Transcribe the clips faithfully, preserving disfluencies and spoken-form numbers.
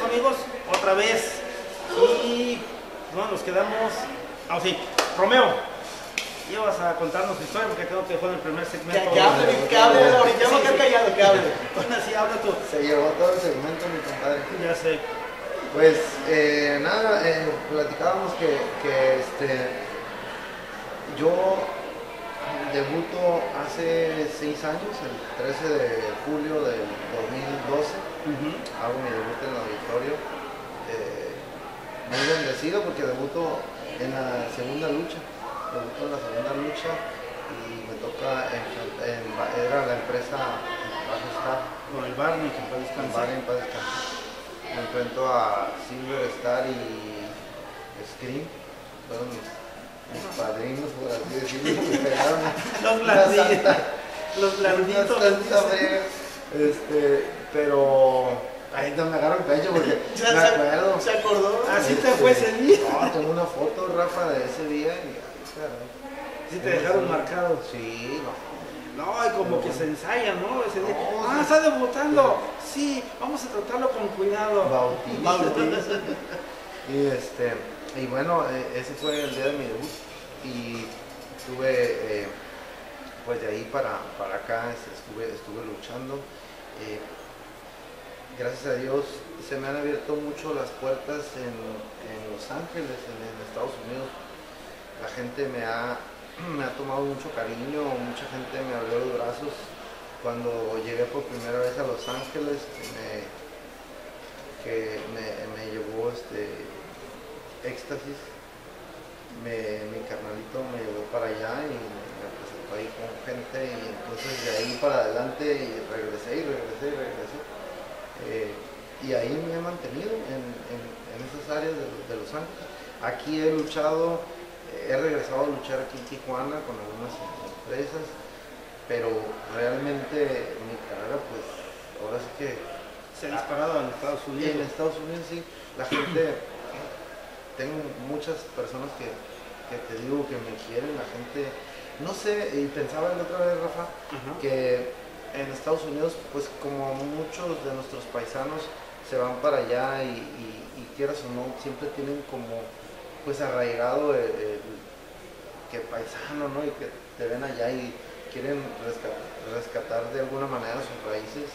amigos, otra vez. Y no, nos quedamos. Ah, sí, Romeo, ibas a contarnos tu historia porque tengo que dejar en el primer segmento. Que, que hable, que hable, ahorita ya me quedé callado, que hable. Bueno, sí, habla tú. Se llevó todo el segmento, mi compadre. Ya sé. Pues eh, nada, eh, platicábamos que, que este, yo debuto hace seis años, el trece de julio del dos mil doce. Uh-huh. Hago mi debut en el auditorio. Eh, muy bendecido porque debuto en la segunda lucha. Debuto en la segunda lucha y me toca, en, en, era la empresa Bajestar. Con el Barney, que puede descansar. El Barney para descansar. Me enfrento a Silver Star y Scream. Fueron mis, mis padrinos, por así decirlo, me pegaron. Los blanditos. Los blanditos. Este, pero ahí no me agarro el pecho porque ya me se, acuerdo. ¿Se acordó? Así este, te fue ese día. No, tengo una foto, Rafa, de ese día. Y, sí, te dejaron sí, marcado. Sí, no. No, y como que se ensaya, ¿no? Ese día. No, ah, sí. está debutando. Sí, vamos a tratarlo con cuidado. Bautizo. Bautizo. Y este, y bueno, ese fue el día de mi debut. Y estuve, eh, pues de ahí para, para acá, estuve, estuve luchando. Eh, gracias a Dios se me han abierto mucho las puertas en, en Los Ángeles, en, en Estados Unidos. La gente me ha me ha tomado mucho cariño, mucha gente me abrió los brazos. Cuando llegué por primera vez a Los Ángeles, me, que me, me llevó este éxtasis, me, mi carnalito me llevó para allá y me, me presentó ahí con gente, y entonces de ahí para adelante y regresé y regresé y regresé. Eh, y ahí me he mantenido en, en, en esas áreas de, de Los Ángeles. Aquí he luchado. He regresado a luchar aquí en Tijuana con algunas empresas, pero realmente mi carrera, pues, ahora sí que... Se ha disparado en Estados Unidos. En Estados Unidos, sí. La gente, tengo muchas personas que, que te digo que me quieren, la gente... No sé, y pensaba la otra vez, Rafa, uh-huh. que en Estados Unidos, pues, como muchos de nuestros paisanos se van para allá y, y, y quieras o no, siempre tienen como... pues arraigado el, el, que paisano, ¿no? Y que te ven allá y quieren rescatar, rescatar de alguna manera sus raíces.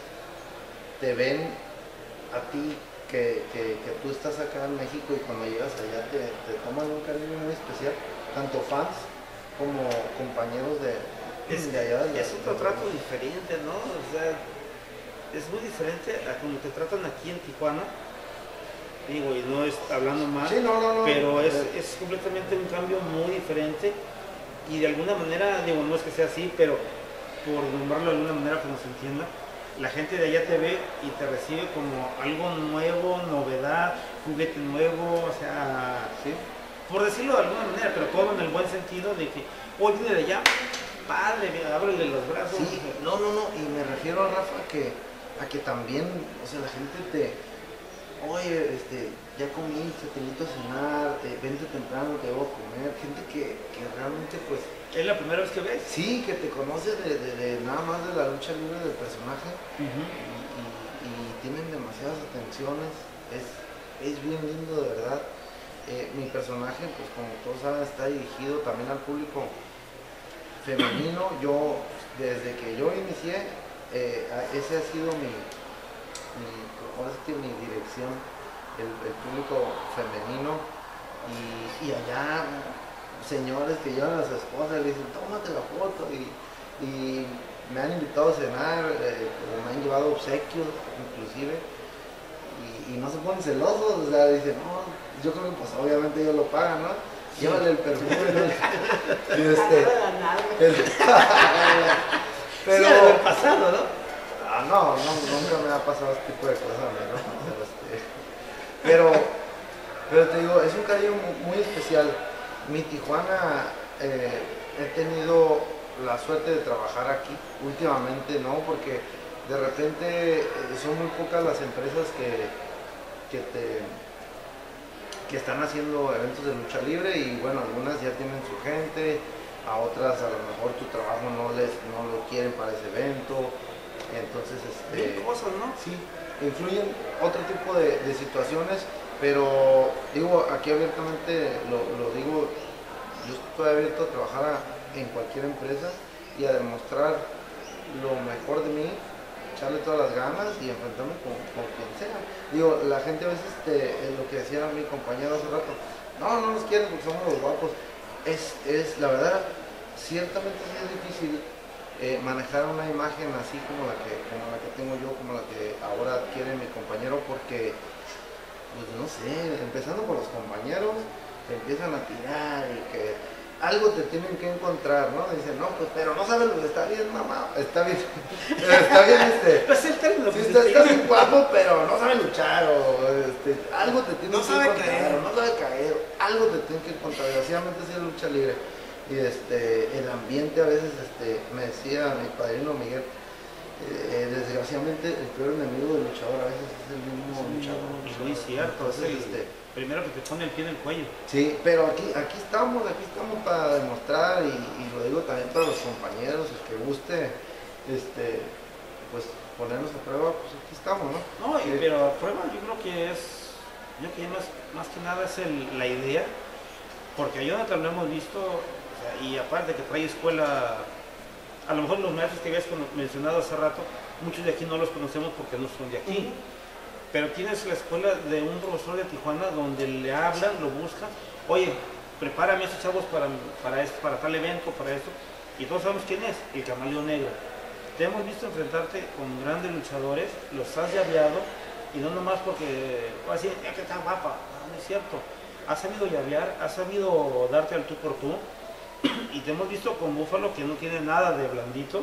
Te ven a ti que, que, que tú estás acá en México y cuando llegas allá te, te toman un cariño muy especial, tanto fans como compañeros de, es, de allá. De es otro trato diferente, ¿no? O sea, es muy diferente a como te tratan aquí en Tijuana. Digo, y no es hablando mal, sí, no, no, no, pero es, es completamente un cambio muy diferente y de alguna manera, digo, no es que sea así, pero por nombrarlo de alguna manera como se entienda, la gente de allá te ve y te recibe como algo nuevo, novedad, juguete nuevo, o sea, ¿sí? Por decirlo de alguna manera, pero todo en el buen sentido de que hoy viene de allá, padre, ábrele los brazos. Sí, no, no, no, y me refiero a Rafa que, a que también, o sea, la gente te... Oye, este, ya comiste, te invito a cenar, eh, vente temprano, te debo comer. Gente que, que realmente, pues... ¿Es la primera vez que ves? Sí, que te conoce de, de, de nada más de la lucha libre del personaje. Uh-huh. y, y, y tienen demasiadas atenciones. Es, es bien lindo, de verdad. Eh, mi personaje, pues como todos saben, está dirigido también al público femenino. Yo, desde que yo inicié, eh, ese ha sido mi... mi ahora sí que mi dirección, el, el público femenino, y, y allá señores que llevan a su esposa y le dicen, tómate la foto, y, y me han invitado a cenar, eh, me han llevado obsequios inclusive, y, y no se ponen celosos, o sea, dicen, no, yo creo que pues obviamente ellos lo pagan, ¿no? Sí. Llévale el perfume, ¿no? y este, el, pero sí, pasado, ¿no? Ah, no, no, nunca me ha pasado este tipo de cosas a mí, ¿no? Este, pero, pero te digo, es un cariño muy, muy especial. Mi Tijuana, eh, he tenido la suerte de trabajar aquí últimamente, ¿no? Porque de repente eh, son muy pocas las empresas que, que, te, que están haciendo eventos de lucha libre y bueno, algunas ya tienen su gente, a otras a lo mejor tu trabajo no les no lo quieren para ese evento. Entonces, Mil este, cosas, ¿no? sí, influyen otro tipo de, de situaciones, pero digo, aquí abiertamente lo, lo digo, yo estoy abierto a trabajar a- en cualquier empresa y a demostrar lo mejor de mí, echarle todas las ganas y enfrentarme con, con quien sea. Digo, la gente a veces, este, es lo que decía mi compañero hace rato, no, no nos quieren porque somos los guapos. Es, es la verdad, ciertamente sí es difícil eh, manejar una imagen así como la, que, como la que tengo yo, como la que ahora adquiere mi compañero, porque, pues no sé, empezando por los compañeros, te empiezan a tirar y que algo te tienen que encontrar, ¿no? Dicen, no, pues, pero no sabes lo que está bien, mamá, está bien, está bien, este, Pues es el término sí, que está, se está utiliza. bien guapo, pero no sabe luchar, o este, algo te tiene No que sabe encontrar, caer. o no sabe caer, algo te tiene que encontrar, desgraciadamente sí es lucha libre. Y este, el ambiente a veces, este, me decía mi padrino Miguel, eh, desgraciadamente el peor enemigo del luchador a veces es el mismo luchador. Es muy cierto, es Entonces, el este, primero que te pone el pie en el cuello. sí, pero aquí, aquí estamos, aquí estamos para demostrar y, y lo digo también para los compañeros, el que guste, este, pues ponernos a prueba, pues aquí estamos, ¿no? No, y- Eh, pero a prueba yo creo que es, yo creo que más, más que nada es el- la idea, porque a Jonathan lo hemos visto, o sea, y aparte que trae escuela, a lo mejor los maestros que habías cono- mencionado hace rato, muchos de aquí no los conocemos porque no son de aquí, pero tienes la escuela de un profesor de Tijuana donde le hablan, lo buscan, oye, prepárame a estos chavos para, para, esto, para tal evento, para esto, y todos sabemos quién es, el Camaleón Negro. Te hemos visto enfrentarte con grandes luchadores, los has llaveado, y no nomás porque, así, ya que está guapa, no, no es cierto. Has sabido llavear, has sabido darte al tú por tú, y te hemos visto con Búfalo que no tiene nada de blandito,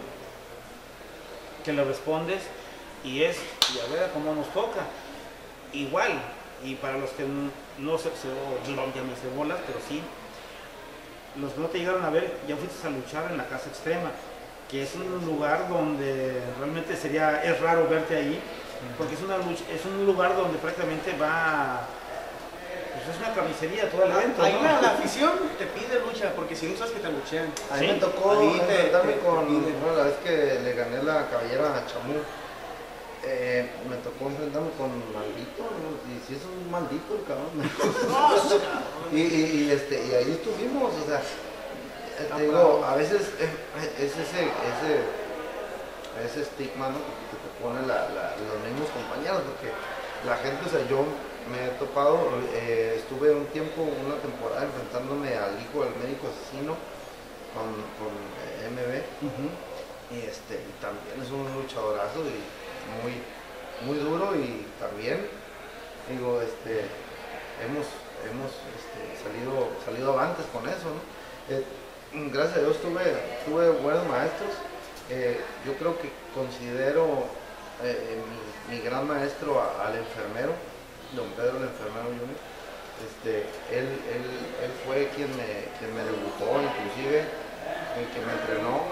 que le respondes, y es, y a ver cómo nos toca. Igual, y para los que no, no se, se no llámese bolas, pero sí, los que no te llegaron a ver, ya fuiste a luchar en la Casa Extrema, que es un lugar donde realmente sería, es raro verte ahí, porque es, una lucha, es un lugar donde prácticamente va, pues es una carnicería todo el evento, Ahí ¿no? la, la afición te pide lucha, porque si no sabes que te luchean. A mí Sí, me tocó ahí te- enfrentarme te- te con, piden. bueno, la vez que le gané la cabellera a Chamú, eh, me tocó enfrentarme con Maldito, ¿no? Y si es un maldito el cabrón. No, eso es cabrón. y, y, y, este, y ahí estuvimos, o sea, eh, te digo, a veces eh, es ese, ese, ese estigma, ¿no? que, que te pone la, la- los mismos compañeros, porque la gente, o sea, yo me he topado, eh, estuve un tiempo, una temporada enfrentándome al hijo del médico asesino con, con eh, M B, Ujú. y este, y también es un luchadorazo y muy, muy duro, y también, digo, este, hemos, hemos este, salido, salido avantes con eso, ¿no? Eh, gracias a Dios tuve, tuve buenos maestros. Eh, yo creo que considero eh, mi, mi gran maestro a- al enfermero, don Pedro el enfermero junior. Este, él, él, él fue quien me, quien me debutó, inclusive, el que me entrenó.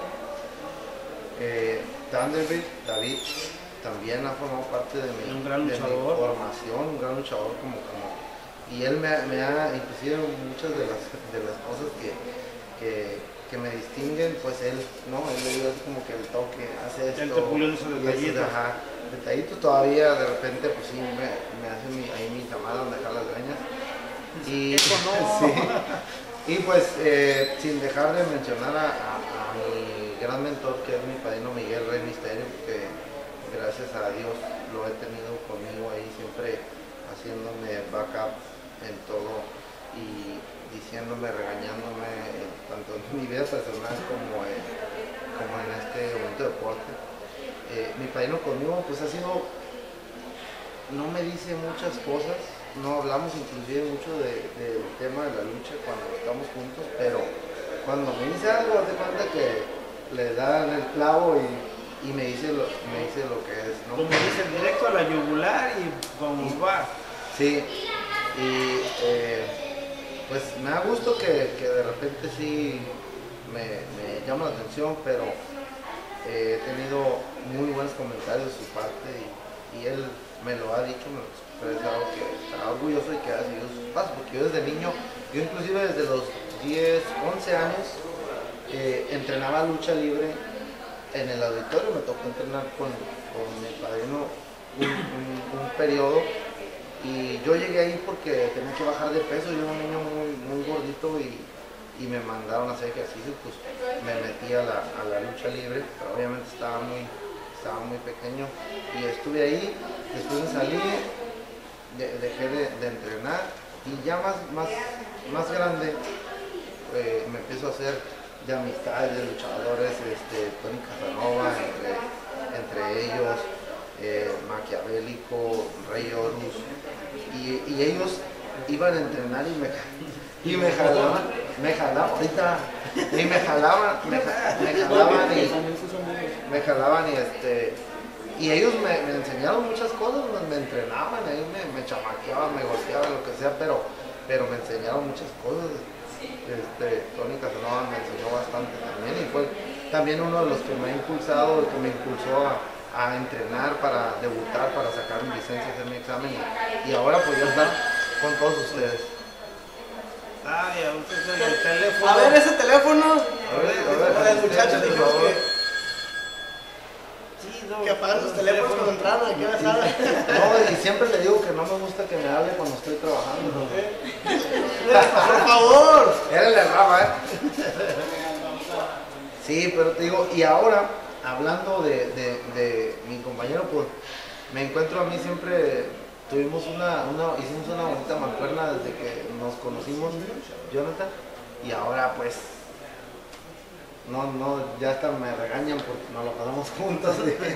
Eh, Thunderbird, David, también ha formado parte de mi, Un gran de mi luchador. formación, un gran luchador como, como y él me, ha- me ha, inclusive muchas de las, de las cosas que, que, que me distinguen, pues él, ¿no? Él le dio así como que el toque, hace esto. Él te pulió esos y esos, detallitos. ajá, detallitos todavía, de repente, pues sí, me, me hace mi, ahí mi llamada donde dejar las greñas. Y, Eso no. sí. Y pues, eh, sin dejar de mencionar a, a, a mi gran mentor, que es mi padrino Miguel Rey Misterio, que gracias a Dios lo he tenido conmigo ahí siempre haciéndome backup en todo y diciéndome, regañándome, eh, tanto en mi vida personal como en, como en este momento de deporte. Eh, mi padrino conmigo pues ha sido, no me dice muchas cosas, no hablamos inclusive mucho de- del tema de la lucha cuando estamos juntos, pero cuando me dice algo, hace cuenta que le dan el clavo y, y me, dice lo, me dice lo que es, ¿no? Como dicen, directo a la yugular y vamos, va. Sí, y eh, pues me da gusto que, que de repente sí me, me llama la atención, pero eh, he tenido muy buenos comentarios de su parte y, y él me lo ha dicho, me lo ha expresado, que está orgulloso y que ha seguido sus pasos, porque yo desde niño, yo inclusive desde los diez, once años, eh, entrenaba lucha libre en el auditorio me tocó entrenar con, con mi padrino un, un, un periodo. Y yo llegué ahí porque tenía que bajar de peso, yo era un niño muy, muy gordito y, y me mandaron a hacer ejercicio, pues me metí a la, a la lucha libre, pero obviamente estaba muy, estaba muy pequeño y estuve ahí, después me salí, de, dejé de, de entrenar y ya más, más, más grande eh, me empiezo a hacer de amistades de luchadores, este, Tony Casanova, entre, entre ellos. Eh, Maquiavélico, Rey Horus, y, y ellos iban a entrenar y me, y me jalaban, me jalaban, ahorita, y me jalaban, me, me jalaban y me jalaban y este, y ellos me, me enseñaron muchas cosas, me, me entrenaban, ahí me, me chamaqueaban, me golpeaban, lo que sea, pero, pero me enseñaron muchas cosas. Este, Tony Casanova me enseñó bastante también y fue también uno de los que me ha impulsado, el que me impulsó a a entrenar para debutar, para sacar mi licencia, hacer mi examen y, y ahora pues ya estar con todos ustedes. Ay, el teléfono. A ver ese teléfono. A ver, a ver, El muchacho dijo que, Sí, no, que apagar sus teléfonos cuando entraron aquí a la sala. No, y siempre le digo que no me gusta que me hable cuando estoy trabajando. Por favor. Era el rama, ¿eh? Sí, pero te digo, y ahora, hablando de, de, de mi compañero, pues me encuentro a mí siempre, tuvimos una, una, hicimos una bonita mancuerna desde que nos conocimos, Jonathan, y ahora pues, no, no, ya hasta me regañan porque nos lo pasamos juntos.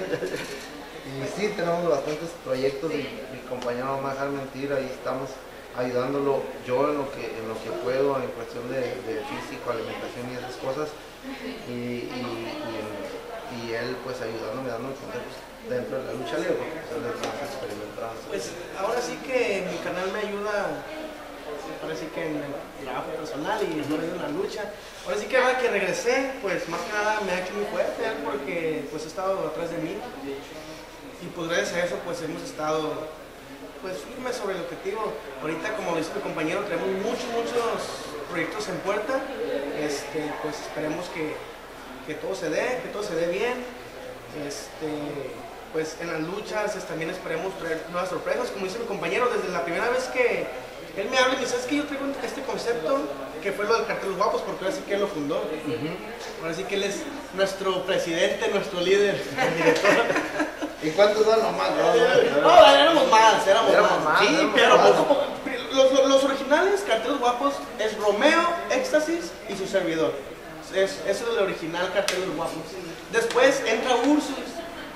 Y sí, tenemos bastantes proyectos y mi compañero no me va a dejar mentir, ahí estamos ayudándolo yo en lo que, en lo que puedo, en cuestión de, de físico, alimentación y esas cosas, y, y, y, y él pues ayudándome, dándome consejos dentro de la lucha libre, porque pues, él es más experimentado. Pues ahora sí que mi canal me ayuda, ahora sí que en el trabajo personal y no en la lucha. Ahora sí que ahora que regresé, pues más que nada me ha hecho muy fuerte, porque pues he estado atrás de mí y pues gracias a eso pues hemos estado pues firme sobre el objetivo. Ahorita, como dice mi compañero, tenemos muchos, muchos proyectos en puerta. Este, pues esperemos que, que todo se dé, que todo se dé bien. Este, pues en las luchas es, también esperemos traer nuevas sorpresas. Como dice mi compañero, desde la primera vez que él me habla y me dice, es que yo traigo este concepto, que fue lo del Cartel Los Guapos, porque ahora sí que él lo fundó. Uh-huh. Ahora sí que él es nuestro presidente, nuestro líder, el director. ¿Y cuántos son los más? No, no, no, éramos más, éramos, éramos más. más. Sí, éramos pero más. poco a poco. Los, los, los originales Carteles Guapos es Romeo, Éxtasis y su servidor. Es, eso es el original Carteles Guapos. Después entra Ursus.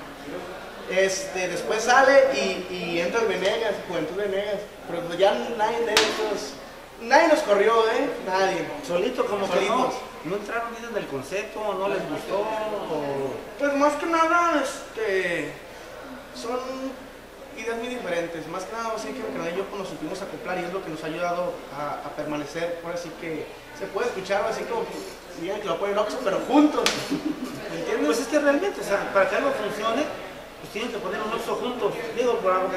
Este, después sale y, y entra el Venegas, Juventud Venegas. Pero pues ya nadie de esos. Nadie nos corrió, ¿eh? Nadie. Solito como Solitos. que no. ¿No entraron bien en el concepto? ¿No les gustó? O... Pues más que nada, este. Son ideas muy diferentes, más que nada así que mi canal y yo pues, nos supimos acoplar y es lo que nos ha ayudado a, a permanecer, ahora sí que se puede escuchar así como digan que lo pueden Oxxo, pero juntos, ¿me entiendes? Pues es que realmente, o sea, para que algo funcione, pues tienen que poner un Oxxo juntos, digo, por algo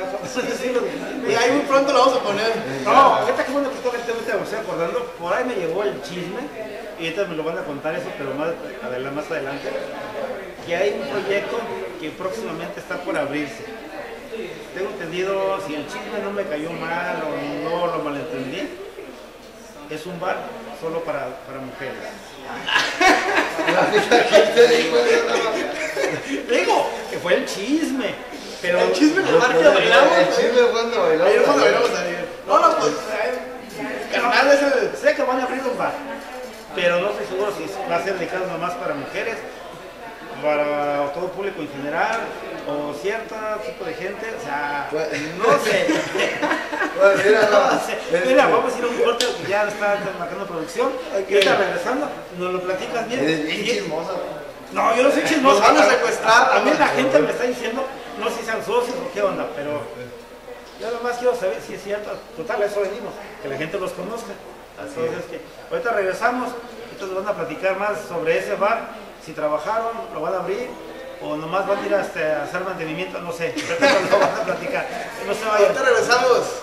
y ahí muy pronto lo vamos a poner. No, ahorita que bueno que toca el tema, me estoy acordando, por ahí me llegó el chisme, y ahorita me lo van a contar eso, pero más, más adelante, que hay un proyecto que próximamente está por abrirse. Tengo entendido, si el chisme no me cayó mal o no lo malentendí, es un bar solo para, para mujeres. Digo, que fue el chisme, pero... El chisme de bar que bailamos. El chisme cuando bailamos. Ayer cuando bailamos ayer. No, no, pues... Carnal, es el... Sé que van a abrir un bar, pero no estoy seguro si va a ser dedicado nomás para mujeres, para todo público en general, o cierto tipo de gente, o sea, pues, no sé. Pues, mira, no, no sé. Mira, vamos a ir a un corte que ya está marcando producción, okay. Y está regresando, nos lo platicas bien. Eres bien chismoso. No, yo no soy chismoso. Nos van a secuestrar. A mí la gente me está diciendo, no sé si sean socios o qué onda, pero yo nomás quiero saber si es cierto. Total, a eso venimos, que la gente los conozca. Así Entonces, es. que ahorita regresamos, entonces van a platicar más sobre ese bar. Si trabajaron, lo van a abrir, o nomás van a ir hasta a hacer mantenimiento, no sé, pero no lo van a platicar. No se vayan. Ahorita regresamos.